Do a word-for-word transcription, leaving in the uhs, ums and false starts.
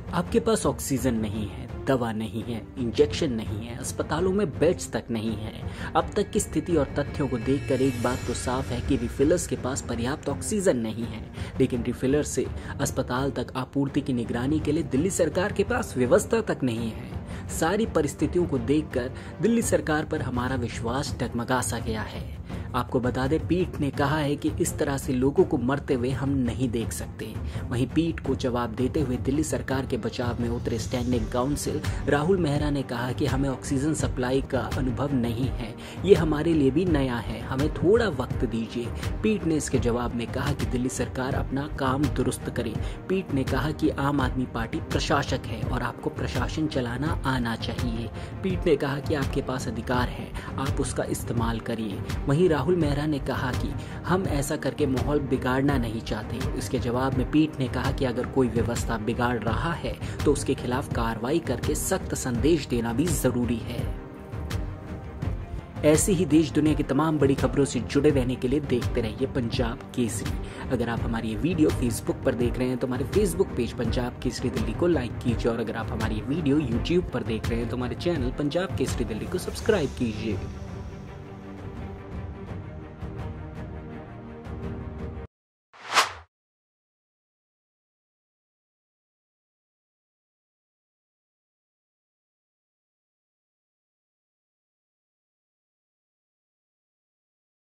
आपके पास ऑक्सीजन नहीं है, दवा नहीं है, इंजेक्शन नहीं है, अस्पतालों में बेड्स तक नहीं है। अब तक की स्थिति और तथ्यों को देखकर एक बात तो साफ है कि रिफिलर्स के पास पर्याप्त ऑक्सीजन नहीं है, लेकिन रिफिलर से अस्पताल तक आपूर्ति की निगरानी के लिए दिल्ली सरकार के पास व्यवस्था तक नहीं है। सारी परिस्थितियों को देखकर दिल्ली सरकार पर हमारा विश्वास डगमगा सा गया है। आपको बता दें, पीठ ने कहा है कि इस तरह से लोगों को मरते हुए हम नहीं देख सकते। वहीं पीठ को जवाब देते हुए दिल्ली सरकार के बचाव में उतरे स्टैंडिंग काउंसिल राहुल मेहरा ने कहा कि हमें ऑक्सीजन सप्लाई का अनुभव नहीं है, ये हमारे लिए भी नया है, हमें थोड़ा वक्त दीजिए। पीठ ने इसके जवाब में कहा कि दिल्ली सरकार अपना काम दुरुस्त करे। पीठ ने कहा कि आम आदमी पार्टी प्रशासक है और आपको प्रशासन चलाना आना चाहिए। पीठ ने कहा कि आपके पास अधिकार है, आप उसका इस्तेमाल करिए। वहीं राहुल मेहरा ने कहा कि हम ऐसा करके माहौल बिगाड़ना नहीं चाहते। इसके जवाब में पीठ ने कहा कि अगर कोई व्यवस्था बिगाड़ रहा है तो उसके खिलाफ कार्रवाई करके सख्त संदेश देना भी जरूरी है। ऐसी ही देश दुनिया की तमाम बड़ी खबरों से जुड़े रहने के लिए देखते रहिए पंजाब केसरी। अगर आप हमारी ये वीडियो फेसबुक पर देख रहे हैं तो हमारे फेसबुक पेज पंजाब केसरी दिल्ली को लाइक कीजिए, और अगर आप हमारी ये वीडियो यूट्यूब पर देख रहे हैं तो हमारे चैनल पंजाब केसरी दिल्ली को सब्सक्राइब कीजिए।